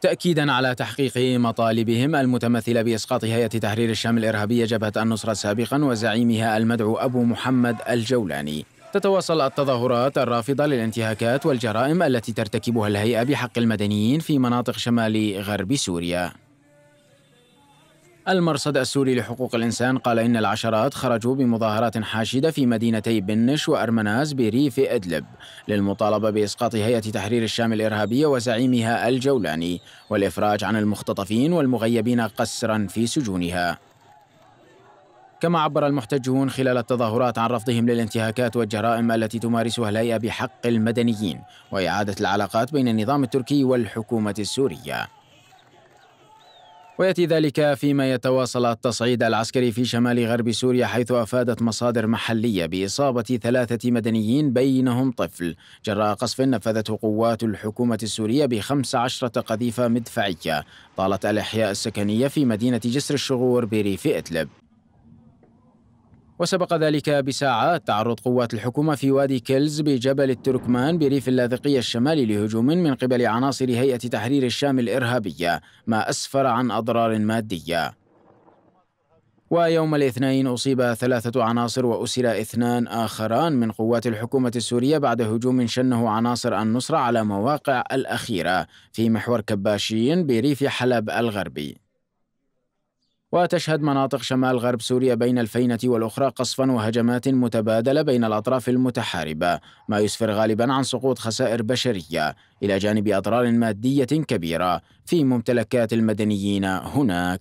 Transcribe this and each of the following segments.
تأكيدا على تحقيق مطالبهم المتمثلة بإسقاط هيئة تحرير الشام الإرهابية جبهة النصرة سابقا وزعيمها المدعو أبو محمد الجولاني، تتواصل التظاهرات الرافضة للانتهاكات والجرائم التي ترتكبها الهيئة بحق المدنيين في مناطق شمال غرب سوريا. المرصد السوري لحقوق الإنسان قال إن العشرات خرجوا بمظاهرات حاشدة في مدينتي بنش وأرمناز بريف إدلب للمطالبة بإسقاط هيئة تحرير الشام الإرهابية وزعيمها الجولاني والإفراج عن المختطفين والمغيبين قسرا في سجونها. كما عبر المحتجون خلال التظاهرات عن رفضهم للانتهاكات والجرائم التي تمارسها الهيئة بحق المدنيين وإعادة العلاقات بين النظام التركي والحكومة السورية. ويأتي ذلك فيما يتواصل التصعيد العسكري في شمال غرب سوريا، حيث أفادت مصادر محلية بإصابة 3 مدنيين بينهم طفل جراء قصف نفذته قوات الحكومة السورية ب15 قذيفة مدفعية طالت الإحياء السكنية في مدينة جسر الشغور بريف إدلب. وسبق ذلك بساعات تعرض قوات الحكومة في وادي كيلز بجبل التركمان بريف اللاذقية الشمالي لهجوم من قبل عناصر هيئة تحرير الشام الإرهابية، ما أسفر عن أضرار مادية. ويوم الاثنين أصيب 3 عناصر وأسر 2 آخران من قوات الحكومة السورية بعد هجوم شنه عناصر النصرة على مواقع الأخيرة في محور كباشين بريف حلب الغربي. وتشهد مناطق شمال غرب سوريا بين الفينة والأخرى قصفا وهجمات متبادلة بين الأطراف المتحاربة، ما يسفر غالبا عن سقوط خسائر بشرية إلى جانب أضرار مادية كبيرة في ممتلكات المدنيين هناك.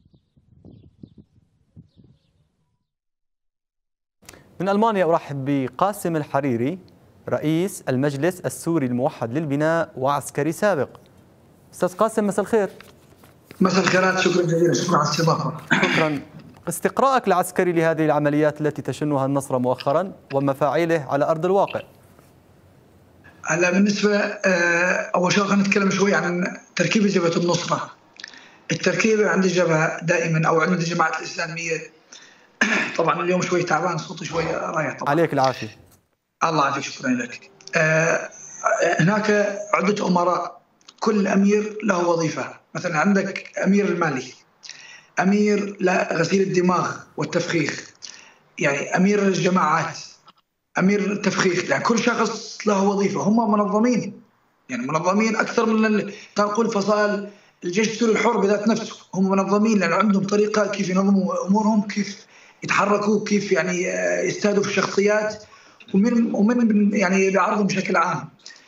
من ألمانيا أرحب بقاسم الحريري، رئيس المجلس السوري الموحد للبناء وعسكري سابق. أستاذ قاسم، مساء الخير. مساء الخيرات، شكرا جزيلا، شكرا على الاستضافة. شكرا. استقراءك العسكري لهذه العمليات التي تشنها النصرة مؤخرا ومفاعيله على أرض الواقع. هلا بالنسبة أول شيء خلينا نتكلم شوي عن تركيبة جبهة النصرة. التركيبة عند الجبهة دائما أو عند الجماعات الإسلامية طبعا اليوم شوي تعبان، صوتي شوي رايح طبعا. عليك العافية. الله يعافيك، شكرا لك. هناك عدة أمراء، كل أمير له وظيفة. مثلا عندك أمير المالي، أمير لغسيل الدماغ والتفخيخ، يعني أمير الجماعات، أمير التفخيخ، يعني كل شخص له وظيفة. هم منظمين، يعني منظمين أكثر من تنقل فصائل الجيش السوري الحر بذات نفسه. هم منظمين لأن عندهم طريقة كيف ينظموا أمورهم، كيف يتحركوا، كيف يعني يستهدفوا الشخصيات ومن يعني بيعرضهم بشكل عام.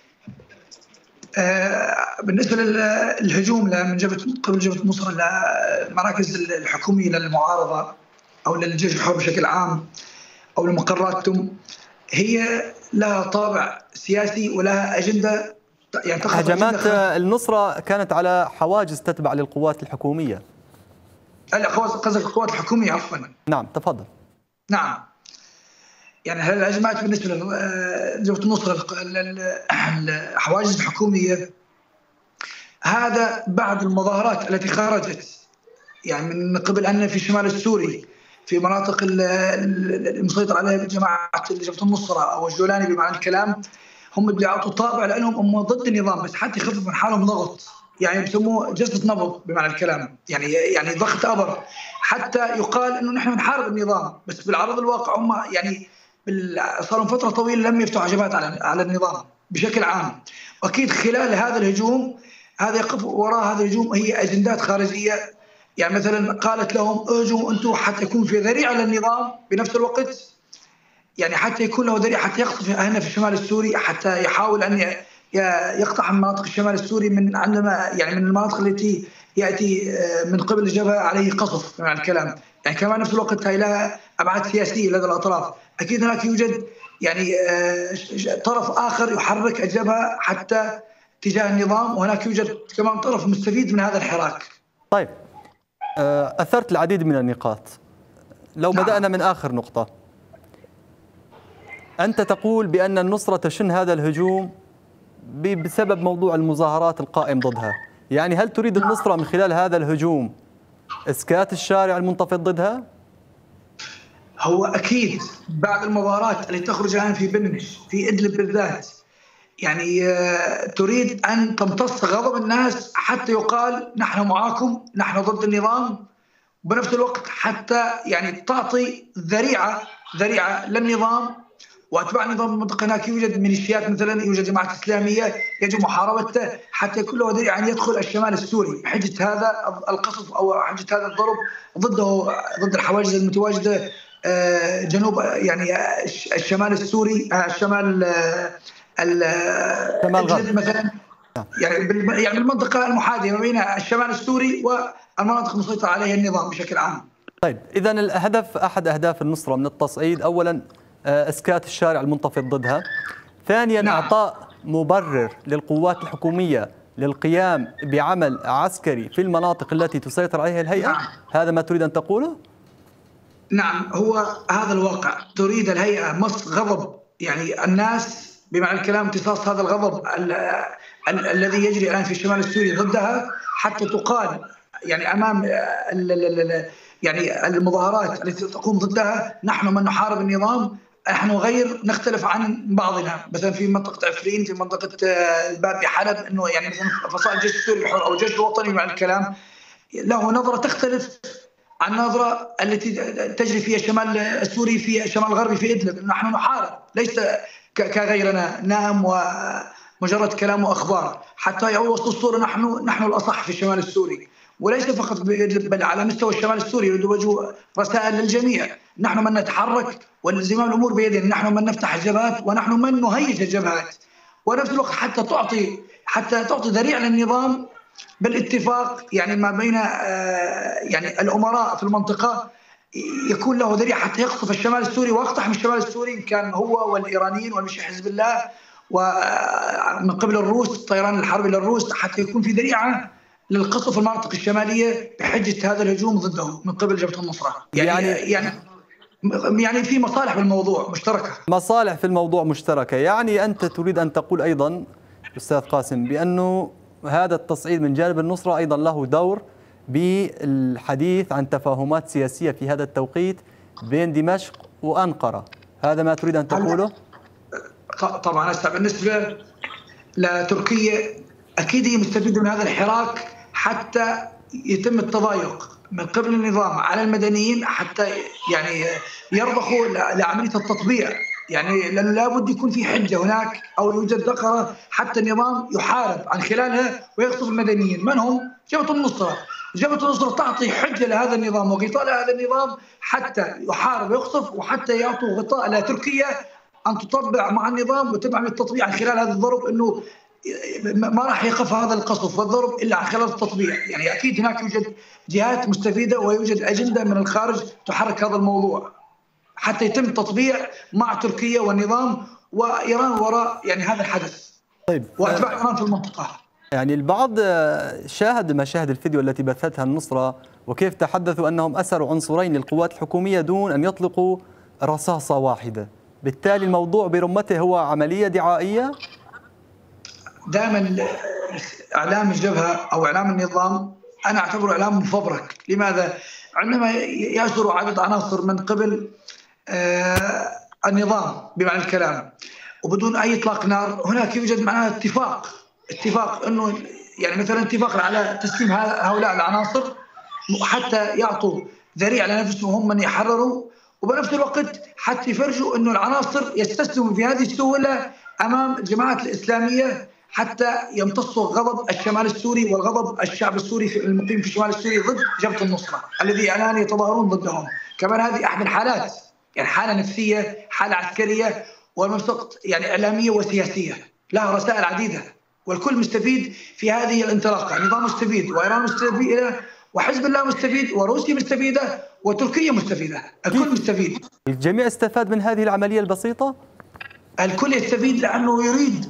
بالنسبة للهجوم من قبل جبهة النصرة للمراكز الحكومية للمعارضة أو للجيش الحر بشكل عام أو لمقراتهم، هي لها طابع سياسي ولها أجندة. يعني هجمات النصرة كانت على حواجز تتبع للقوات الحكومية. قصدك القوات الحكومية، عفوا. نعم تفضل. نعم، يعني الهجمات بالنسبة لجبهة النصرة الحواجز الحكومية، هذا بعد المظاهرات التي خرجت يعني من قبل أن في الشمال السوري في مناطق المسيطر عليها جماعة جبهة النصرة أو الجولاني بمعنى الكلام، هم اللي يعطوا طابع لأنهم هم ضد النظام بس حتى يخفف من حالهم ضغط، يعني بسموه جلسة نبض بمعنى الكلام، يعني ضغط أبر حتى يقال إنه نحن نحارب النظام، بس بالعرض الواقع هم يعني صار لهم فترة طويلة لم يفتحوا هجمات على النظام بشكل عام. وأكيد خلال هذا الهجوم هذا يقف وراء هذا الهجوم هي أجندات خارجية، يعني مثلا قالت لهم اجوا أنتم حتى يكون في ذريعة للنظام بنفس الوقت، يعني حتى يكون له ذريعة حتى يقصف هنا في الشمال السوري، حتى يحاول أن يقطع من مناطق الشمال السوري من عندما يعني من المناطق التي يأتي من قبل الجبهة عليه قصف مع الكلام. يعني كمان نفس الوقت هي لها أبعاد سياسية لدى الأطراف. أكيد هناك يوجد يعني طرف آخر يحرك الجبهة حتى تجاه النظام، وهناك يوجد كمان طرف مستفيد من هذا الحراك. طيب، أثرت العديد من النقاط. لو بدأنا من آخر نقطة، أنت تقول بأن النصرة تشن هذا الهجوم بسبب موضوع المظاهرات القائم ضدها، يعني هل تريد النصرة من خلال هذا الهجوم إسكات الشارع المنتفض ضدها؟ هو أكيد بعد المظاهرات اللي تخرج الآن في بنش في إدلب بالذات، يعني تريد أن تمتص غضب الناس حتى يقال نحن معاكم، نحن ضد النظام، وبنفس الوقت حتى يعني تعطي ذريعة للنظام واتباع النظام المنطقه. هناك يوجد ميليشيات مثلا، يوجد جماعات اسلاميه يجب محاربته حتى يكون له ذريعه ان يدخل الشمال السوري بحجه هذا القصف او حجه هذا الضرب ضد الحواجز المتواجده جنوب يعني الشمال السوري، الشمال الغرب مثلا، يعني بالمنطقه المحاذيه ما بين الشمال السوري والمناطق المسيطر عليها النظام بشكل عام. طيب اذا الهدف، احد اهداف النصره من التصعيد اولا اسكات الشارع المنتفض ضدها، ثانيا نعم. اعطاء مبرر للقوات الحكوميه للقيام بعمل عسكري في المناطق التي تسيطر عليها الهيئه. نعم. هذا ما تريد ان تقوله؟ نعم، هو هذا الواقع. تريد الهيئة مص غضب يعني الناس، بمعنى الكلام امتصاص هذا الغضب الذي يجري الآن في الشمال السوري ضدها، حتى تقال يعني أمام يعني المظاهرات التي تقوم ضدها نحن من نحارب النظام، نحن غير نختلف عن بعضنا. مثلا في منطقة عفرين، في منطقة الباب بحلب، انه يعني مثلا فصائل الجيش السوري الحر او الجيش الوطني، بمعنى الكلام له نظرة تختلف عن النظرة التي تجري في الشمال السوري، في الشمال الغربي في إدلب. نحن نحارب، ليس كغيرنا نام ومجرد كلام وأخبار حتى يوصل الصورة نحن الأصح في الشمال السوري، وليس فقط بإدلب بل على مستوى الشمال السوري. يوجه رسائل للجميع، نحن من نتحرك والزمام الأمور بيدنا، نحن من نفتح الجبهات ونحن من نهيج الجبهات، ونفس الوقت حتى تعطي ذريعة للنظام بالاتفاق يعني ما بين يعني الامراء في المنطقه، يكون له ذريعه حتى يقصف الشمال السوري ويقتحم الشمال السوري، ان كان هو والايرانيين والميليشيا حزب الله ومن قبل الروس الطيران الحربي للروس، حتى يكون في ذريعه للقصف المناطق الشماليه بحجه هذا الهجوم ضده من قبل جبهه النصره. يعني في مصالح بالموضوع مشتركه، مصالح في الموضوع مشتركه. يعني انت تريد ان تقول ايضا استاذ قاسم بانه هذا التصعيد من جانب النصرة أيضا له دور بالحديث عن تفاهمات سياسية في هذا التوقيت بين دمشق وأنقرة. هذا ما تريد أن تقوله؟ طبعا بالنسبة لتركيا أكيد هي مستفيدة من هذا الحراك حتى يتم التضايق من قبل النظام على المدنيين، حتى يعني يرضخوا لعملية التطبيع. يعني لابد يكون في حجه هناك او يوجد ذخره حتى النظام يحارب عن خلالها ويقصف المدنيين. من هم؟ جبهه النصره. جبهه النصره تعطي حجه لهذا النظام وغطاء لهذا النظام حتى يحارب ويقصف، وحتى يعطوا غطاء لتركيا ان تطبع مع النظام وتدعم التطبيع عن خلال هذا الضرب، انه ما راح يقف هذا القصف والضرب الا عن خلال التطبيع. يعني اكيد هناك يوجد جهات مستفيده ويوجد اجنده من الخارج تحرك هذا الموضوع حتى يتم تطبيع مع تركيا والنظام وإيران وراء يعني هذا الحدث. طيب، وأتباع إيران في المنطقة. يعني البعض شاهد مشاهد الفيديو التي بثتها النصرة وكيف تحدثوا أنهم أسروا عنصرين للقوات الحكومية دون أن يطلقوا رصاصة واحدة. بالتالي الموضوع برمته هو عملية دعائية. دائما إعلام الجبهة أو إعلام النظام أنا أعتبره إعلام مفبرك. لماذا؟ عندما يأسر عدد عناصر من قبل النظام بمعنى الكلام وبدون اي اطلاق نار، هناك يوجد معناها اتفاق انه يعني مثلا اتفاق على تسليم هؤلاء العناصر حتى يعطوا ذريعه لنفسهم هم من يحرروا، وبنفس الوقت حتى يفرجوا انه العناصر يستسلموا في هذه السهوله امام الجماعات الاسلاميه حتى يمتصوا غضب الشمال السوري والغضب الشعب السوري المقيم في الشمال السوري ضد جبهه النصره الذي الان يتظاهرون ضدهم. كمان هذه احد الحالات، يعني حاله نفسيه، حاله عسكريه، ونفس الوقت يعني اعلاميه وسياسيه، لها رسائل عديده، والكل مستفيد في هذه الانطلاقه. النظام مستفيد، وايران مستفيده، وحزب الله مستفيد، وروسيا مستفيده، وتركيا مستفيده، الكل مستفيد. الجميع استفاد من هذه العمليه البسيطه؟ الكل يستفيد لانه يريد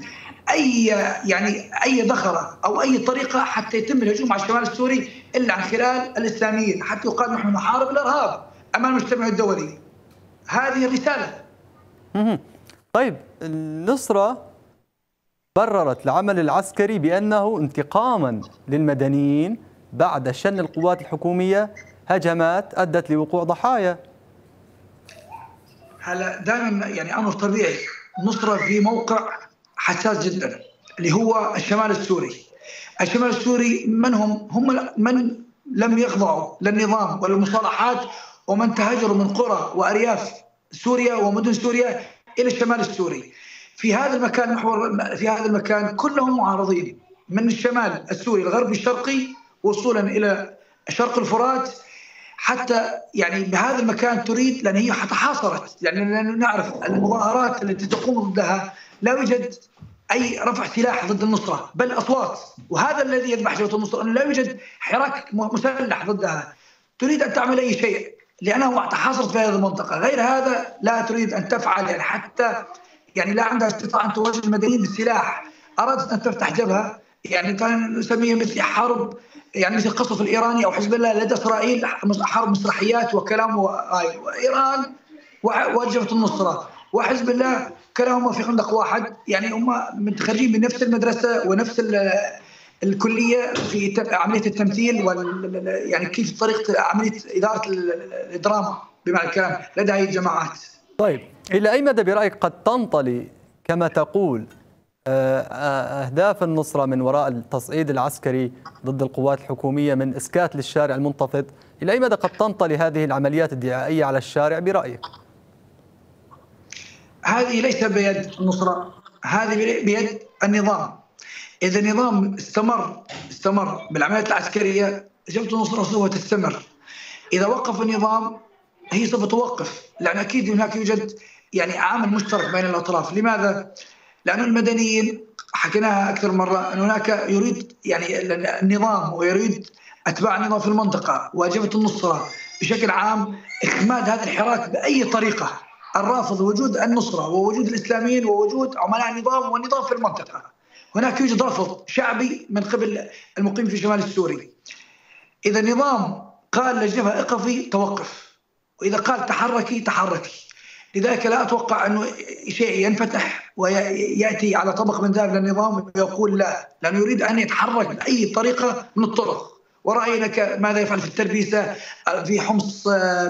اي ذخره او اي طريقه حتى يتم الهجوم على الشمال السوري الا عن خلال الاسلاميين، حتى يقال نحن نحارب الارهاب امام المجتمع الدولي. هذه الرساله. طيب، النصره بررت العمل العسكري بانه انتقاما للمدنيين بعد شن القوات الحكوميه هجمات ادت لوقوع ضحايا. هلا دائما يعني امر طبيعي، النصره في موقع حساس جدا، اللي هو الشمال السوري. الشمال السوري من هم من لم يخضعوا للنظام وللمصالحات، ومن تهاجروا من قرى وأرياف سوريا ومدن سوريا إلى الشمال السوري. في هذا المكان كلهم معارضين، من الشمال السوري الغربي الشرقي وصولا إلى شرق الفرات، حتى يعني بهذا المكان تريد، لأن هي تحاصرت، يعني لأنه نعرف المظاهرات التي تقوم ضدها لا يوجد أي رفع سلاح ضد النصرة، بل أصوات. وهذا الذي يذبح جبهة النصرة، أنه لا يوجد حراك مسلح ضدها. تريد أن تعمل أي شيء لأنها تحاصرت في هذه المنطقة، غير هذا لا تريد أن تفعل، يعني حتى يعني لا عندها استطاعة أن تواجه المدنيين بالسلاح. أرادت أن تفتح جبهة، يعني كان نسميها مثل حرب، يعني مثل القصف الإيراني أو حزب الله لدى إسرائيل، حرب مسرحيات وكلام. وإيران وجبهة النصرة وحزب الله كلاهما في خندق واحد، يعني هم متخرجين من نفس المدرسة ونفس الكلية في عملية التمثيل يعني كيف طريقة عملية إدارة الدراما بمعنى الكلام لدى هذه الجماعات. طيب، إلى أي مدى برأيك قد تنطلي كما تقول أهداف النصرة من وراء التصعيد العسكري ضد القوات الحكومية من إسكات للشارع المنتفض؟ إلى أي مدى قد تنطلي هذه العمليات الدعائية على الشارع برأيك؟ هذه ليس بيد النصرة، هذه بيد النظام. إذا النظام استمر بالعمليات العسكرية، جبهة النصرة سوف تستمر. إذا وقف النظام هي سوف توقف، لأن أكيد هناك يوجد يعني عامل مشترك بين الأطراف. لماذا؟ لأن المدنيين حكيناها أكثر مرة أن هناك يريد يعني النظام ويريد أتباع النظام في المنطقة وجبهة النصرة بشكل عام إخماد هذا الحراك بأي طريقة، الرافض وجود النصرة ووجود الإسلاميين ووجود عملاء النظام والنظام في المنطقة. هناك يوجد رفض شعبي من قبل المقيم في شمال السوري. إذا النظام قال للجبهة اقفي توقف، وإذا قال تحركي. لذلك لا أتوقع أنه شيء ينفتح ويأتي على طبق من ذهب للنظام ويقول لا، لأنه يريد أن يتحرك بأي طريقة من الطرق. ورأينا ماذا يفعل في التلبيسة، في حمص،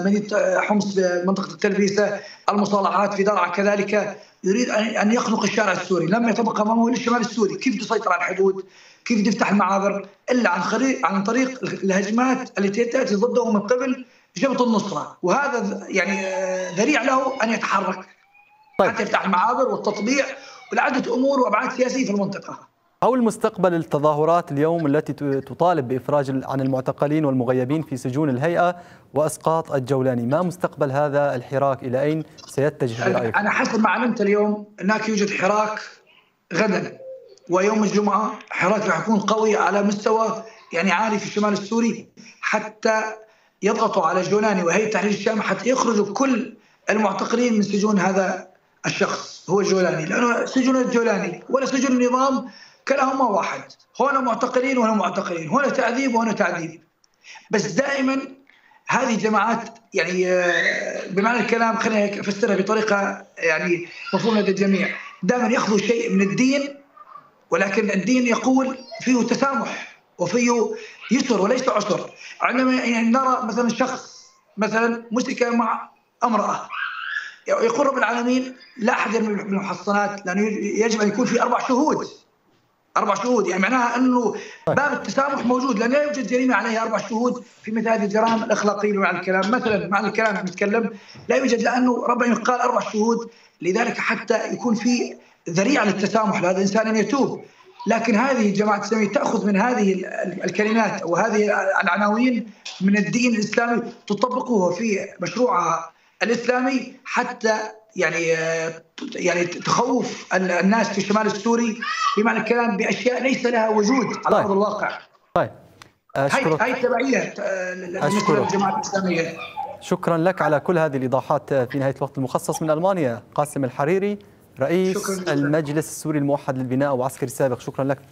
حمص منطقة التلبيسة، المصالحات في درعا كذلك. يريد أن يخنق الشارع السوري، لم يتبقى أمامه إلا الشمال السوري. كيف تسيطر على الحدود؟ كيف تفتح المعابر؟ إلا عن طريق الهجمات التي تأتي ضده من قبل جبهة النصرة، وهذا يعني ذريع له أن يتحرك حتى يفتح المعابر والتطبيع ولعدة أمور وأبعاد سياسية في المنطقة. حول مستقبل التظاهرات اليوم التي تطالب بإفراج عن المعتقلين والمغيبين في سجون الهيئة وإسقاط الجولاني، ما مستقبل هذا الحراك؟ إلى أين سيتجه برأيك؟ أنا حسب ما علمت اليوم هناك يوجد حراك غدا ويوم الجمعة، حراك راح يكون قوي على مستوى يعني عالي في الشمال السوري، حتى يضغطوا على الجولاني وهيئة تحرير الشام حتى يخرجوا كل المعتقلين من سجون هذا الشخص هو الجولاني. لأنه سجون الجولاني ولا سجون النظام كلاهما واحد، هنا معتقلين وهنا معتقلين، هنا تعذيب وهنا تعذيب. بس دائما هذه الجماعات يعني بمعنى الكلام، خلينا نفسرها بطريقة يعني مفهومة لدى الجميع، دائما يأخذوا شيء من الدين، ولكن الدين يقول فيه تسامح وفيه يسر وليس عسر. عندما يعني نرى مثلا شخص مثلا مسك مع امرأة، يقول رب العالمين لا أحد يرمي بالمحصنات، لأنه يجب أن يكون في 4 شهود. 4 شهود يعني معناها أنه باب التسامح موجود، لأن لا يوجد جريمة عليها 4 شهود في مثل هذه الجرائم الأخلاقية. مع الكلام مثلا مع الكلام نتكلم لا يوجد، لأنه رب العالمين قال 4 شهود، لذلك حتى يكون في ذريعة للتسامح لهذا الإنسان أن يتوب. لكن هذه الجماعة الإسلامية تأخذ من هذه الكلمات وهذه العناوين من الدين الإسلامي تطبقه في مشروعها الإسلامي، حتى يعني تخوف الناس في الشمال السوري بمعنى الكلام بأشياء ليس لها وجود على أرض الواقع. طيب، هاي تبعية للجماعة الإسلامية. شكرا لك على كل هذه الإيضاحات في نهاية الوقت المخصص. من ألمانيا قاسم الحريري، رئيس المجلس السوري الموحد للبناء وعسكري سابق، شكرا لك.